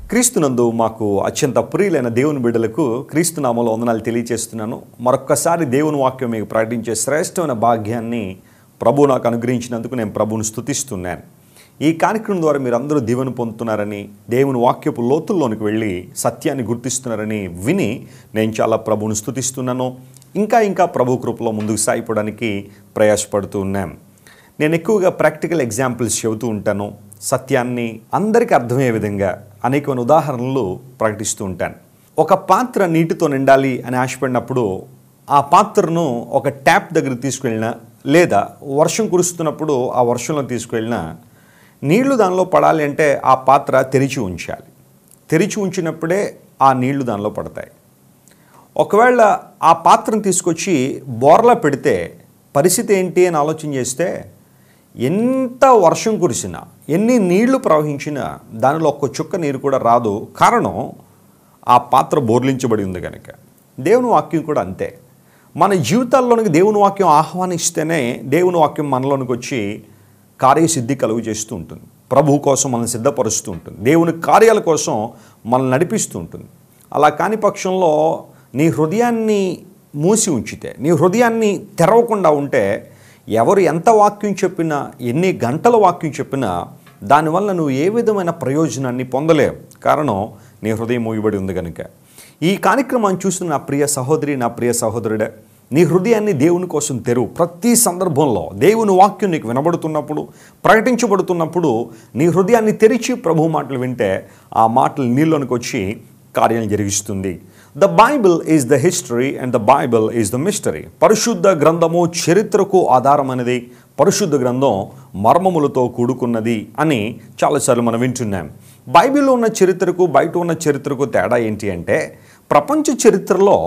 క్రీస్తునందు మాకు అత్యంత ప్రియులైన దేవుని బిడ్డలకు క్రీస్తునామములో వందనాలు తెలియజేస్తున్నాను. మరొక్కసారి దేవుని వాక్యం మీకు ప్రకటించే శ్రేష్టమైన భాగ్యాన్ని ప్రభు నాకు అనుగ్రహించినందుకు నేను ప్రభువును స్తుతిస్తున్నాను. ఈ కార్యక్రమం ద్వారా మీరందరూ దీవెన పొందుతున్నారని, దేవుని వాక్యపు లోతుల్లోనికి వెళ్ళి సత్యాన్ని గుర్తిస్తున్నారని విని నేను చాలా ప్రభువును స్తుతిస్తున్నాను. ఇంకా ప్రభు కృపలో ముందుకు సాగిపోవడానికి ప్రయాసపడుతూ ఉన్నాను. నేను ఎక్కువగా ప్రాక్టికల్ ఎగ్జాంపుల్స్ చెబుతూ ఉంటాను. సత్యాన్ని అందరికీ అర్థమయ్యే విధంగా అనేకమైన ఉదాహరణలు ప్రకటిస్తూ ఉంటాను. ఒక పాత్ర నీటితో నిండాలి అని ఆశపడినప్పుడు ఆ పాత్రను ఒక ట్యాప్ దగ్గర తీసుకువెళ్ళినా లేదా వర్షం కురుస్తున్నప్పుడు ఆ వర్షంలో తీసుకువెళ్ళినా నీళ్లు దానిలో పడాలి అంటే ఆ పాత్ర తెరిచి ఉంచాలి. తెరిచి ఉంచినప్పుడే ఆ నీళ్లు దానిలో పడతాయి. ఒకవేళ ఆ పాత్రను తీసుకొచ్చి బోర్లా పెడితే పరిస్థితి ఏంటి అని ఆలోచన చేస్తే ఎంత వర్షం కురిసినా, ఎన్ని నీళ్లు ప్రవహించినా దానిలో ఒక్క చుక్క నీరు కూడా రాదు. కారణం ఆ పాత్ర బోర్లించబడి ఉంది కనుక. దేవుని వాక్యం కూడా అంతే. మన జీవితాల్లోనికి దేవుని వాక్యం ఆహ్వానిస్తేనే దేవుని వాక్యం మనలోనికి వచ్చి కార్యసిద్ధి కలుగు చేస్తూ ఉంటుంది. ప్రభువు కోసం మనల్ని సిద్ధపరుస్తూ ఉంటుంది. దేవుని కార్యాల కోసం మనల్ని నడిపిస్తూ ఉంటుంది. అలా కాని పక్షంలో నీ హృదయాన్ని మూసి ఉంచితే, నీ హృదయాన్ని తెరవకుండా ఉంటే ఎవరు ఎంత వాక్యం చెప్పినా, ఎన్ని గంటల వాక్యం చెప్పినా దానివల్ల నువ్వు ఏ విధమైన ప్రయోజనాన్ని పొందలేవు. కారణం నీ హృదయం మూయబడి ఉంది కనుక. ఈ కార్యక్రమాన్ని చూస్తున్న నా ప్రియ సహోదరి, నా ప్రియ సహోదరుడే, నీ హృదయాన్ని దేవుని కోసం తెరువు. ప్రతి సందర్భంలో దేవుని వాక్యం నీకు వినబడుతున్నప్పుడు, ప్రకటించబడుతున్నప్పుడు నీ హృదయాన్ని తెరిచి ప్రభు మాటలు వింటే ఆ మాటలు నీళ్ళలోనికి వచ్చి కార్యాలు జరిగిస్తుంది. The Bible is the history and the Bible is the mystery. పరిశుద్ధ గ్రంథము చరిత్రకు ఆధారమైనది. పరిశుద్ధ గ్రంథం మర్మములతో కూడుకున్నది అని చాలాసార్లు మనం వింటున్నాం. బైబిల్లో ఉన్న చరిత్రకు బయట ఉన్న చరిత్రకు తేడా ఏంటి అంటే, ప్రపంచ చరిత్రలో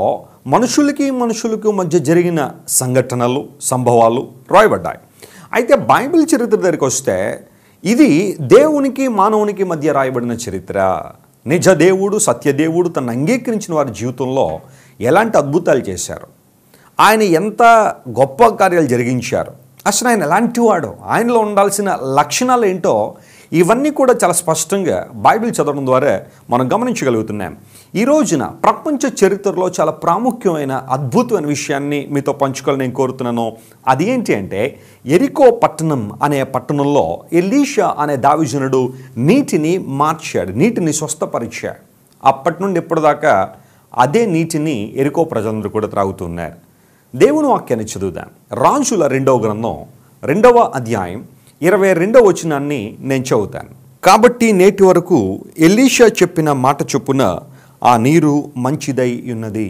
మనుషులకు మధ్య జరిగిన సంఘటనలు, సంభవాలు రాయబడ్డాయి. అయితే బైబిల్ చరిత్ర దగ్గరికి వస్తే ఇది దేవునికి మానవునికి మధ్య రాయబడిన చరిత్ర. నిజ దేవుడు, సత్యదేవుడు తను అంగీకరించిన వారి జీవితంలో ఎలాంటి అద్భుతాలు చేశారు, ఆయన ఎంత గొప్ప కార్యాలు జరిగించారు, అసలు ఆయన ఎలాంటి వాడు, ఆయనలో ఉండాల్సిన లక్షణాలు ఏంటో ఇవన్నీ కూడా చాలా స్పష్టంగా బైబిల్ చదవడం ద్వారా మనం గమనించగలుగుతున్నాం. ఈ రోజున ప్రపంచ చరిత్రలో చాలా ప్రాముఖ్యమైన అద్భుతమైన విషయాన్ని మీతో పంచుకోవాలని నేను కోరుతున్నాను. అది ఏంటి అంటే, ఎరికో పట్టణం అనే పట్టణంలో ఎలీషా అనే దావీజనుడు నీటిని మార్చాడు, నీటిని స్వస్థపరిచాడు. అప్పటి నుండి ఇప్పటిదాకా అదే నీటిని ఎరికో ప్రజలందరూ కూడా త్రాగుతున్నారు. దేవుని వాక్యాన్ని చదువుదాం. రాజుల 2వ గ్రంథం 2వ అధ్యాయం 22వ వచనాన్ని నేను చదువుతాను. కాబట్టి నేటి వరకు ఎలీషా చెప్పిన మాట చొప్పున ఆ నీరు మంచిదై ఉన్నది.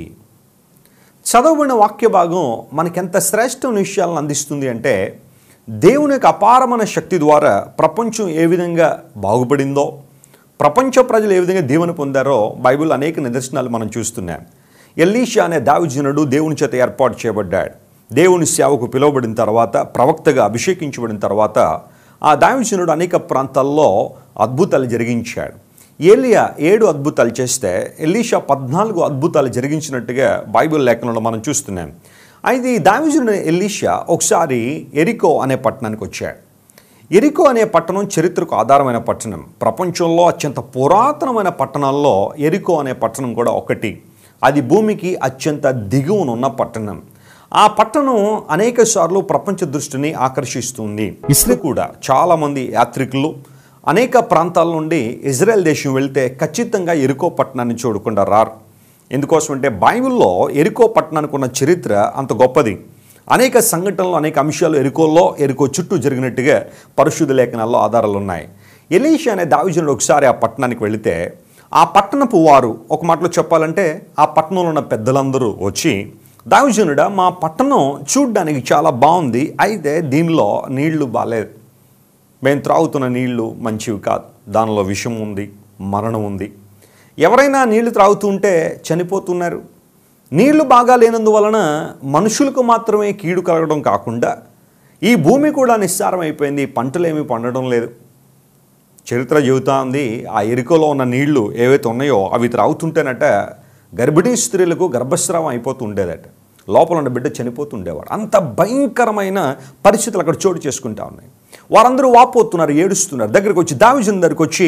చదవబడిన వాక్య భాగం మనకెంత శ్రేష్టమైన విషయాలను అందిస్తుంది అంటే, దేవుని యొక్క అపారమైన శక్తి ద్వారా ప్రపంచం ఏ విధంగా బాగుపడిందో, ప్రపంచ ప్రజలు ఏ విధంగా దీవెన పొందారో బైబిల్ అనేక నిదర్శనాలు మనం చూస్తున్నాం. ఎలీషా అనే దావీజనుడు దేవుని చేత ఏర్పాటు చేయబడ్డాడు. దేవుని సేవకు పిలువబడిన తర్వాత, ప్రవక్తగా అభిషేకించబడిన తర్వాత ఆ దావీజనుడు అనేక ప్రాంతాల్లో అద్భుతాలు జరిగించాడు. ఏలియా 7 అద్భుతాలు చేస్తే ఎలీషా 14 అద్భుతాలు జరిగించినట్టుగా బైబిల్ లేఖనంలో మనం చూస్తున్నాం. అయితే ఈ దావీజనుడు ఎలీషా ఒకసారి ఎరికో అనే పట్టణానికి వచ్చాడు. ఎరికో అనే పట్టణం చరిత్రకు ఆధారమైన పట్టణం. ప్రపంచంలో అత్యంత పురాతనమైన పట్టణాల్లో ఎరికో అనే పట్టణం కూడా ఒకటి. అది భూమికి అత్యంత దిగువన ఉన్న పట్టణం. ఆ పట్టణం అనేక సార్లు ప్రపంచ దృష్టిని ఆకర్షిస్తుంది. ఇస్రాయేల్ కూడా చాలామంది యాత్రికులు అనేక ప్రాంతాల నుండి ఇజ్రాయెల్ దేశం వెళ్తే ఖచ్చితంగా ఎరికో పట్టణాన్ని చూడకుండా రారు. ఎందుకోసం అంటే బైబిల్లో ఎరికో పట్టణానికి ఉన్న చరిత్ర అంత గొప్పది. అనేక సంఘటనలు, అనేక అంశాలు ఎరికో చుట్టూ జరిగినట్టుగా పరిశుద్ధ లేఖనాల్లో ఆధారాలు ఉన్నాయి. ఎలీషా అనే దావీజనుడు ఒకసారి ఆ పట్టణానికి వెళితే ఆ పట్టణపు వారు, ఒక మాటలో చెప్పాలంటే ఆ పట్టణంలో ఉన్న పెద్దలందరూ వచ్చి, దావీజనుడా, మా పట్టణం చూడ్డానికి చాలా బాగుంది, అయితే దీనిలో నీళ్లు బాలేదు, మేము త్రాగుతున్న నీళ్లు మంచివి కాదు, దానిలో విషం ఉంది, మరణం ఉంది, ఎవరైనా నీళ్లు త్రాగుతుంటే చనిపోతున్నారు, నీళ్లు బాగా లేనందువలన మనుషులకు మాత్రమే కీడు కలగడం కాకుండా ఈ భూమి కూడా నిస్సారం అయిపోయింది, పంటలేమీ పండడం లేదు. చరిత్ర చెబుతా ఉంది, ఆ ఎరికోలో ఉన్న నీళ్లు ఏవైతే ఉన్నాయో అవి త్రాగుతుంటేనట గర్భిణీ స్త్రీలకు గర్భస్రావం అయిపోతుండేదట, లోపల ఉన్న బిడ్డ చనిపోతుండేవాడు. అంత భయంకరమైన పరిస్థితులు అక్కడ చోటు చేసుకుంటా ఉన్నాయి. వారందరూ వాపోతున్నారు, ఏడుస్తున్నారు. దగ్గరికి వచ్చి దావీజను దగ్గరికి వచ్చి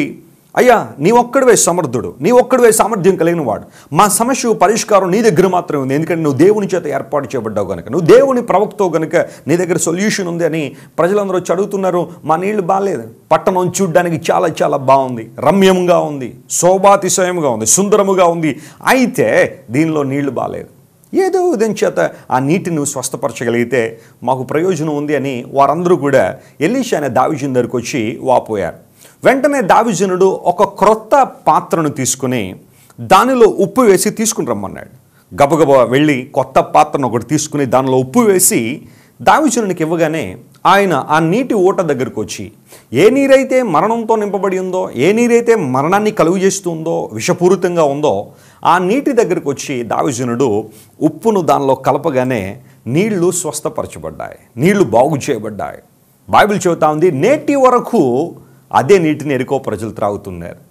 అయ్యా నీ ఒక్కడివే సమర్థుడు, నీ ఒక్కడివే సామర్థ్యం కలిగిన వాడు, మా సమస్య పరిష్కారం నీ దగ్గర మాత్రమే ఉంది, ఎందుకంటే నువ్వు దేవుని చేత ఏర్పాటు చేయబడ్డావు కనుక, నువ్వు దేవుని ప్రవక్తవు కనుక నీ దగ్గర సొల్యూషన్ ఉంది అని ప్రజలందరూ వచ్చి అడుగుతున్నారు. మా నీళ్లు బాగాలేదు, పట్టణం చూడ్డానికి చాలా చాలా బాగుంది, రమ్యంగా ఉంది, శోభాతిశయముగా ఉంది, సుందరముగా ఉంది, అయితే దీనిలో నీళ్లు బాగాలేదు. ఏదో ఉదయం చేత ఆ నీటిని నువ్వు స్వస్థపరచగలిగితే మాకు ప్రయోజనం ఉంది అని వారందరూ కూడా ఎలీషా అనే దావీదుని దగ్గరికి వచ్చి వాపోయారు. వెంటనే దావీదునుడు ఒక క్రొత్త పాత్రను తీసుకుని దానిలో ఉప్పు వేసి తీసుకుని రమ్మన్నాడు. గబగబా వెళ్ళి కొత్త పాత్రను ఒకటి తీసుకుని దానిలో ఉప్పు వేసి దావీదునికి ఇవ్వగానే ఆయన ఆ నీటి ఊట దగ్గరకు వచ్చి ఏ నీరైతే మరణంతో నింపబడి ఉందో, ఏ నీరైతే మరణాన్ని కలుగు చేస్తుందో, విషపూరితంగా ఉందో ఆ నీటి దగ్గరకు వచ్చి దావీదునుడు ఉప్పును దానిలో కలపగానే నీళ్లు స్వస్థపరచబడ్డాయి, నీళ్లు బాగు చేయబడ్డాయి. బైబిల్ చెబుతా ఉంది, నేటి వరకు అదే నీటిని ఎరికో ప్రజలు త్రాగుతున్నారు.